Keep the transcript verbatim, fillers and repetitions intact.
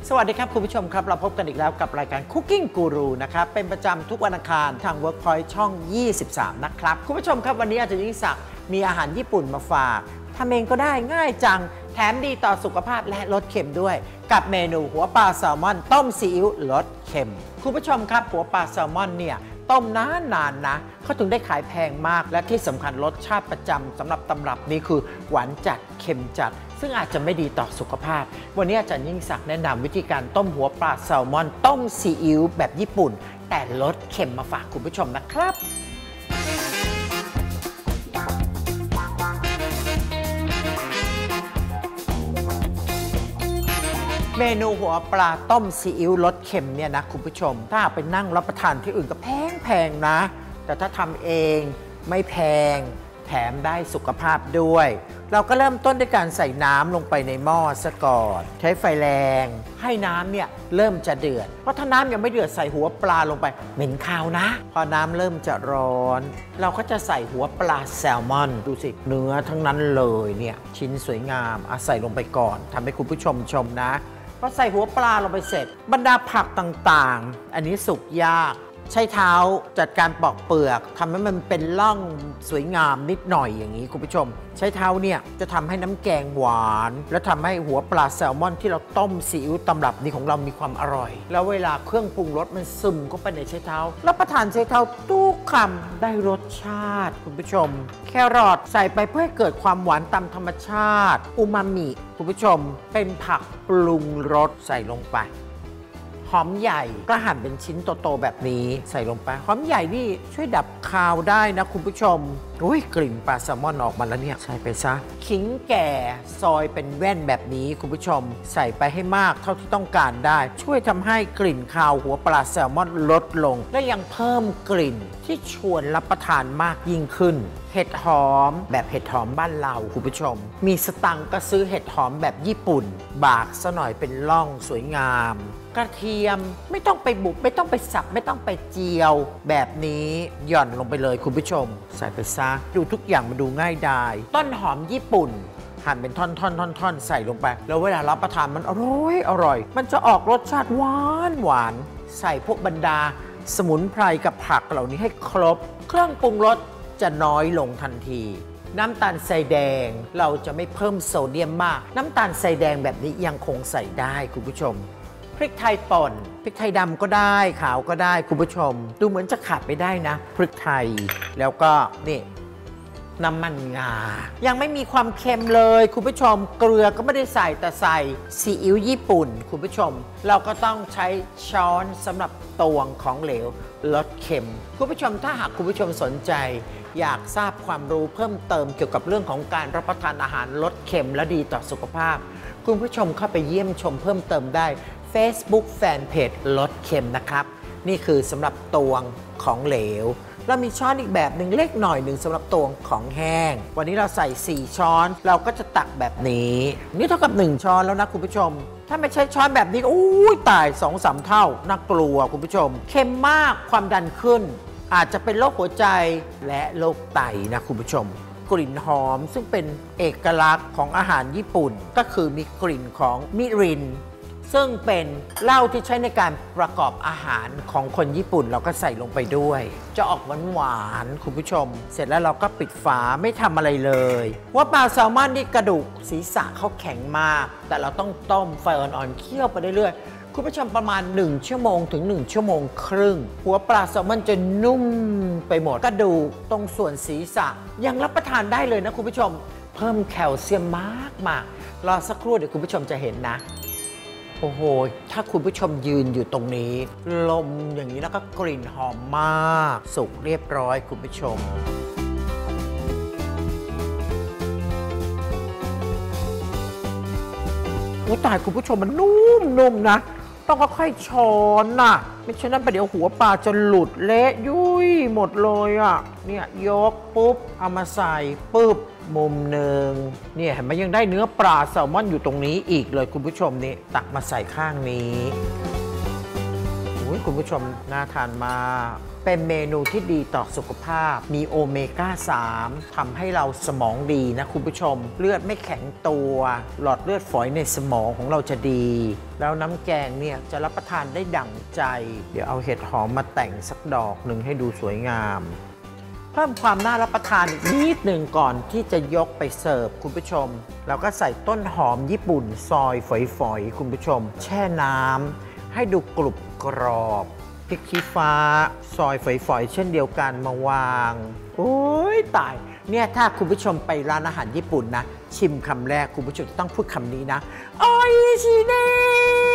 สวัสดีครับคุณผู้ชมครับเราพบกันอีกแล้วกับรายการ Cooking Guru นะครับเป็นประจำทุกวันอังคารทาง Workpoint ช่องยี่สิบสามนะครับคุณผู้ชมครับวันนี้อาจารย์ยิ่งศักดิ์มีอาหารญี่ปุ่นมาฝากทำเองก็ได้ง่ายจังแถมดีต่อสุขภาพและลดเค็มด้วยกับเมนูหัวปลาแซลมอนต้มซีอิ๊วลดเค็มคุณผู้ชมครับหัวปลาแซลมอนเนี่ยต้มนานๆ น, นะเขาถึงได้ขายแพงมากและที่สำคัญรสชาติประจำสำหรับตำรับนี้คือหวานจัดเค็มจัดซึ่งอาจจะไม่ดีต่อสุขภาพวันนี้อาจารย์ยิ่งศักดิ์แนะนำวิธีการต้มหัวปลาแซลมอนต้มซีอิ๊วแบบญี่ปุ่นแต่ลดเค็มมาฝากคุณผู้ชมนะครับเมนูหัวปลาต้มซีอิ๊วรสเค็มเนี่ยนะคุณผู้ชมถ้าไปนั่งรับประทานที่อื่นก็แพงแพงนะแต่ถ้าทำเองไม่แพงแถมได้สุขภาพด้วยเราก็เริ่มต้นด้วยการใส่น้ำลงไปในหม้อซะก่อนใช้ไฟแรงให้น้ำเนี่ยเริ่มจะเดือดเพราะถ้าน้ำยังไม่เดือดใส่หัวปลาลงไปเหม็นคาวนะพอน้ำเริ่มจะร้อนเราก็จะใส่หัวปลาแซลมอนดูสิเนื้อทั้งนั้นเลยเนี่ยชิ้นสวยงามเอาใส่ลงไปก่อนทำให้คุณผู้ชมชมนะพอใส่หัวปลาลงไปเสร็จบรรดาผักต่างๆอันนี้สุกยากใช้เท้าจัดการปอกเปลือกทำให้มันเป็นร่องสวยงามนิดหน่อยอย่างนี้คุณผู้ชมใช้เท้าเนี่ยจะทำให้น้ำแกงหวานและทำให้หัวปลาแซลมอนที่เราต้มซีอิ๊วตำรับนี้ของเรามีความอร่อยแล้วเวลาเครื่องปรุงรสมันซึมเข้าไปในใช้เท้ารับประทานใช้เท้าทุกคำได้รสชาติคุณผู้ชมแครอทใส่ไปเพื่อให้เกิดความหวานตามธรรมชาติอูมามิคุณผู้ชมเป็นผักปรุงรสใส่ลงไปหอมใหญ่ก็หั่นเป็นชิ้นโตๆแบบนี้ใส่ลงไปหอมใหญ่นี่ช่วยดับคาวได้นะคุณผู้ชมอุ้ยกลิ่นปลาแซลมอนออกมาแล้วเนี่ยใส่ไปซะขิงแก่ซอยเป็นแว่นแบบนี้คุณผู้ชมใส่ไปให้มากเท่าที่ต้องการได้ช่วยทำให้กลิ่นคาวหัวปลาแซลมอนลดลงและยังเพิ่มกลิ่นที่ชวนรับประทานมากยิ่งขึ้นเห็ดหอมแบบเห็ดหอมบ้านเราคุณผู้ชมมีสตังก็ซื้อเห็ดหอมแบบญี่ปุ่นบากซะหน่อยเป็นร่องสวยงามกระเทียมไม่ต้องไปบุบไม่ต้องไปสับไม่ต้องไปเจียวแบบนี้หย่อนลงไปเลยคุณผู้ชมใส่ไปซะดูทุกอย่างมาดูง่ายดายต้นหอมญี่ปุ่นหั่นเป็นท่อนๆๆๆใส่ลงไปแล้วเวลารับประทานมันอร่อยอร่อยมันจะออกรสชาติหวานหวานใส่พวกบรรดาสมุนไพรกับผักเหล่านี้ให้ครบเครื่องปรุงรสจะน้อยลงทันทีน้ำตาลทรายแดงเราจะไม่เพิ่มโซเดียมมากน้ำตาลทรายแดงแบบนี้ยังคงใส่ได้คุณผู้ชมพริกไทยป่นพริกไทยดำก็ได้ขาวก็ได้คุณผู้ชมดูเหมือนจะขาดไม่ได้นะพริกไทยแล้วก็นี่น้ำมันงายังไม่มีความเค็มเลยคุณผู้ชมเกลือก็ไม่ได้ใส่แต่ใส่ซีอิ๊วญี่ปุ่นคุณผู้ชมเราก็ต้องใช้ช้อนสำหรับตวงของเหลวลดเค็มคุณผู้ชมถ้าหากคุณผู้ชมสนใจอยากทราบความรู้เพิ่มเติมเกี่ยวกับเรื่องของการรับประทานอาหารลดเค็มและดีต่อสุขภาพคุณผู้ชมเข้าไปเยี่ยมชมเพิ่มเติมได้ Facebook Fanpage ลดเค็มนะครับนี่คือสำหรับตวงของเหลวเรามีช้อนอีกแบบหนึ่งเล็กหน่อยหนึ่งสำหรับตวงของแห้งวันนี้เราใส่สี่ช้อนเราก็จะตักแบบนี้นี่เท่ากับหนึ่งช้อนแล้วนะคุณผู้ชมถ้าไม่ใช้ช้อนแบบนี้อู้ยตาย สองถึงสาม เท่าน่ากลัวคุณผู้ชมเค็มมากความดันขึ้นอาจจะเป็นโรคหัวใจและโรคไตนะคุณผู้ชมกลิ่นหอมซึ่งเป็นเอกลักษณ์ของอาหารญี่ปุ่นก็คือมีกลิ่นของมิรินซึ่งเป็นเหล้าที่ใช้ในการประกอบอาหารของคนญี่ปุ่นเราก็ใส่ลงไปด้วยจะออกหวานหวานคุณผู้ชมเสร็จแล้วเราก็ปิดฝาไม่ทำอะไรเลยว่าปลาแซลมอนนี่กระดูกศีรษะเขาแข็งมากแต่เราต้องต้มไฟอ่อนๆเคี่ยวไปเรื่อยๆคุณผู้ชมประมาณหนึ่งชั่วโมงถึงหนึ่งชั่วโมงครึ่งหัวปลาแซลมอนจะนุ่มไปหมดกระดูกตรงส่วนศีรษะยังรับประทานได้เลยนะคุณผู้ชมเพิ่มแคลเซียมมากมากรอสักครู่เดี๋ยวคุณผู้ชมจะเห็นนะโอ้โหถ้าคุณผู้ชมยืนอยู่ตรงนี้ลมอย่างนี้แล้วก็กลิ่นหอมมากสุกเรียบร้อยคุณผู้ชมโอ้ตายคุณผู้ชมมันนุ่มๆนะต้องค่อยๆช้อนน่ะไม่ใช่นั้นประเดี๋ยวหัวปลาจะหลุดเละยุ่ยหมดเลยอ่ะเนี่ยยกปุ๊บเอามาใส่ปุ๊บมุมหนึ่งเนี่ยเห็นไหมยังได้เนื้อปลาแซลมอนอยู่ตรงนี้อีกเลยคุณผู้ชมนี่ตักมาใส่ข้างนี้ยคุณผู้ชมน่าทานมากเป็นเมนูที่ดีต่อสุขภาพมีโอเมก้า สาม ทำให้เราสมองดีนะคุณผู้ชมเลือดไม่แข็งตัวหลอดเลือดฝอยในสมองของเราจะดีแล้วน้ำแกงเนี่ยจะรับประทานได้ดั่งใจเดี๋ยวเอาเห็ดหอมมาแต่งสักดอกหนึ่งให้ดูสวยงามเพิ่มความน่ารับประทานอีกนิดหนึ่งก่อนที่จะยกไปเสิร์ฟคุณผู้ชมเราก็ใส่ต้นหอมญี่ปุ่นซอยฝอยๆคุณผู้ชมแช่น้ำให้ดูกรุบกรอบพริกชี้ฟ้าซอยฝอยๆเช่นเดียวกันมาวางโอ้ยตายเนี่ยถ้าคุณผู้ชมไปร้านอาหารญี่ปุ่นนะชิมคำแรกคุณผู้ชมต้องพูดคำนี้นะโอ้ยชิเน่